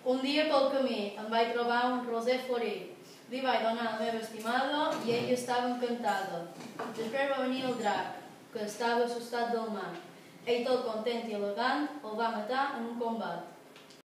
Un dia pel camí em vaig trobar un roser florit. Li vaig donar la meva estimada i ella estava encantada. Després va venir el drac, que estava assustat del mar. Ell, tot content i elegant, el va matar en un combat.